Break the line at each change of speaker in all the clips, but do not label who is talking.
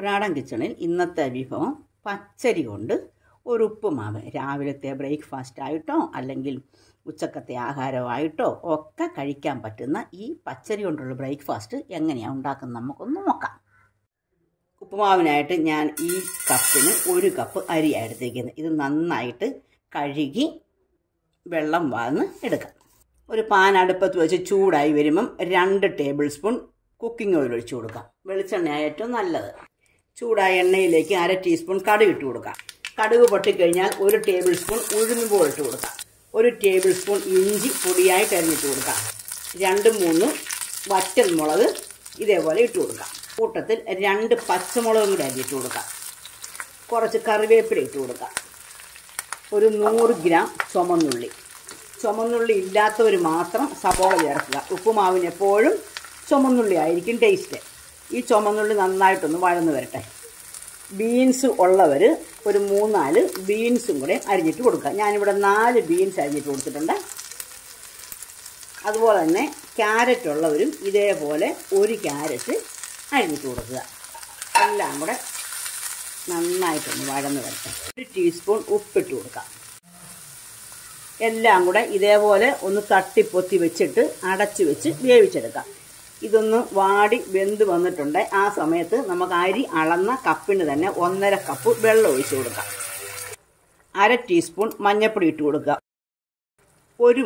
ഉത്രാടം കിച്ചണിൽ ഇന്നത്തെ വിഭവം പച്ചരി കൊണ്ട് ഒരു ഉപ്പുമാവ്. രാവിലത്തെ ബ്രേക്ക്ഫാസ്റ്റ് ആയിട്ടോ അല്ലെങ്കിൽ ഉച്ചക്കത്തെ ആഹാരമായിട്ടോ ഒക്കെ കഴിക്കാൻ പറ്റുന്ന ഈ പച്ചരി കൊണ്ടുള്ള ബ്രേക്ക്ഫാസ്റ്റ് എങ്ങനെയാണ് ഉണ്ടാക്കുന്നത് നമുക്കൊന്ന് നോക്കാം. ഉപ്പുമാവിനായിട്ട് ഞാൻ ഈ കപ്പിന് 1 കപ്പ് അരിയാണ് എടുത്തിരിക്കുന്നത്. ഇത് നന്നായിട്ട് കഴുകി വെള്ളം വാർന്ന് എടുക്കാം. ഒരു പാൻ അടുപ്പത്ത് വെച്ച് ചൂടായി വരുമ്പം 2 ടേബിൾ സ്പൂൺ കുക്കിംഗ് ഓയിൽ ഒഴിച്ചു കൊടുക്കാം. വെളിച്ചെണ്ണയാണ് ഏറ്റവും നല്ലത്. ചൂടായ എണ്ണയിലേക്ക് 1/2 ടീസ്പൂൺ കടുക് ഇട്ട് കൊടുക്കാം. കടുക് പൊട്ടിക്കഴിഞ്ഞാൽ 1 ടേബിൾ സ്പൂൺ ഉഴുന്നുമ്പോൾ ഇട്ട് കൊടുക്കാം. 1 ടേബിൾ സ്പൂൺ ഇഞ്ചി പൊടിയായിട്ട് അരിഞ്ഞിട്ട് കൊടുക്കാം. 2-3 വറ്റൽ മുളക് ഇതേപോലെ ഇട്ട് കൊടുക്കാം. കൂട്ടത്തിൽ 2 പച്ചമുളകും കൂടി അരിഞ്ഞിട്ട് കൊടുക്കാം. കുറച്ച് കറിവേപ്പില ഇട്ട് കൊടുക്കാം. ഒരു 100 ഗ്രാം ചുമന്നുള്ളി ഇല്ലാത്തവർ മാത്രം സബോള ചേർക്കുക. ഉപ്പുമാവിന് എപ്പോഴും ചുമന്നുള്ളി ആയിരിക്കും ടേസ്റ്റ്. ഈ ചുമന്നുള്ളി നന്നായിട്ടൊന്ന് വഴന്ന് വരട്ടെ. ബീൻസ് ഉള്ളവർ ഒരു 3-4 ബീൻസും കൂടെ അരിഞ്ഞിട്ട് കൊടുക്കുക. ഞാനിവിടെ 4 ബീൻസ് അരിഞ്ഞിട്ട് കൊടുത്തിട്ടുണ്ട്. അതുപോലെ തന്നെ ക്യാരറ്റ് ഉള്ളവരും ഇതേപോലെ 1 ക്യാരറ്റ് അരിഞ്ഞിട്ട് കൊടുക്കുക. എല്ലാം കൂടെ നന്നായിട്ടൊന്ന് വഴന്ന് വരട്ടെ. 1 ടീസ്പൂൺ ഉപ്പിട്ട് കൊടുക്കാം. എല്ലാം കൂടെ ഇതേപോലെ ഒന്ന് തട്ടിപ്പൊത്തി വെച്ചിട്ട് അടച്ചു വെച്ച് വേവിച്ചെടുക്കാം. ഇതൊന്ന് വാടി വെന്ത് വന്നിട്ടുണ്ട്. ആ സമയത്ത് നമുക്ക് അരി അളന്ന കപ്പിന് തന്നെ 1.5 കപ്പ് വെള്ളം ഒഴിച്ച് കൊടുക്കാം. 1/2 ടീസ്പൂൺ മഞ്ഞൾപ്പൊടി ഇട്ട് കൊടുക്കുക. 1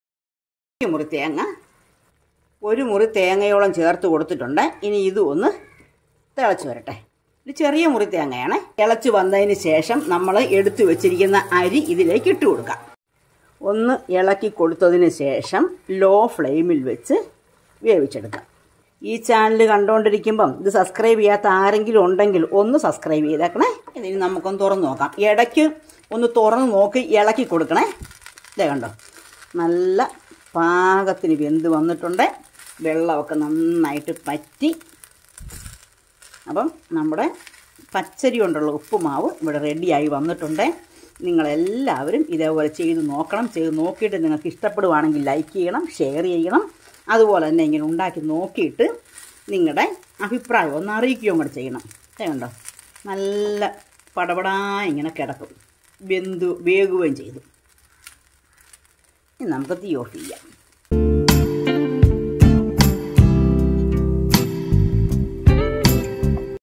മുറി തേങ്ങയോളം ചേർത്ത് കൊടുത്തിട്ടുണ്ട്. ഇനി ഇത് ഒന്ന് തിളച്ച് വരട്ടെ. ഇത് ചെറിയ മുറി തേങ്ങയാണ്. തിളച്ച് വന്നതിന് ശേഷം നമ്മൾ എടുത്തു വെച്ചിരിക്കുന്ന അരി ഇതിലേക്ക് ഇട്ട് കൊടുക്കാം. ഒന്ന് ഇളക്കി കൊടുത്തതിന് ശേഷം ലോ ഫ്ലെയിമിൽ വെച്ച് വേവിച്ചെടുക്കാം. ഈ ചാനൽ കണ്ടുകൊണ്ടിരിക്കുമ്പം ഇത് സബ്സ്ക്രൈബ് ചെയ്യാത്ത ആരെങ്കിലും ഉണ്ടെങ്കിൽ ഒന്ന് സബ്സ്ക്രൈബ് ചെയ്തേക്കണേ. ഇതിന് നമുക്കൊന്ന് തുറന്ന് നോക്കാം. ഇടയ്ക്ക് ഒന്ന് തുറന്ന് നോക്കി ഇളക്കി കൊടുക്കണേ. ഇതേ കണ്ടോ, നല്ല പാകത്തിന് വെന്ത് വന്നിട്ടുണ്ട്. വെള്ളമൊക്കെ നന്നായിട്ട് പറ്റി. അപ്പം നമ്മുടെ പച്ചരി കൊണ്ടുള്ള ഉപ്പുമാവ് ഇവിടെ റെഡിയായി വന്നിട്ടുണ്ട്. നിങ്ങളെല്ലാവരും ഇതേപോലെ ചെയ്ത് നോക്കണം. ചെയ്ത് നോക്കിയിട്ട് നിങ്ങൾക്ക് ഇഷ്ടപ്പെടുവാണെങ്കിൽ ലൈക്ക് ചെയ്യണം, ഷെയർ ചെയ്യണം. അതുപോലെ തന്നെ ഇങ്ങനെ ഉണ്ടാക്കി നോക്കിയിട്ട് നിങ്ങളുടെ അഭിപ്രായം ഒന്ന് അറിയിക്കുകയും കൂടെ ചെയ്യണം. കണ്ടോ, നല്ല പടപടാ ഇങ്ങനെ കിടക്കും. വേകുകയും ചെയ്തു. ഇനി നമുക്ക് തീ ഓഫ് ചെയ്യാം.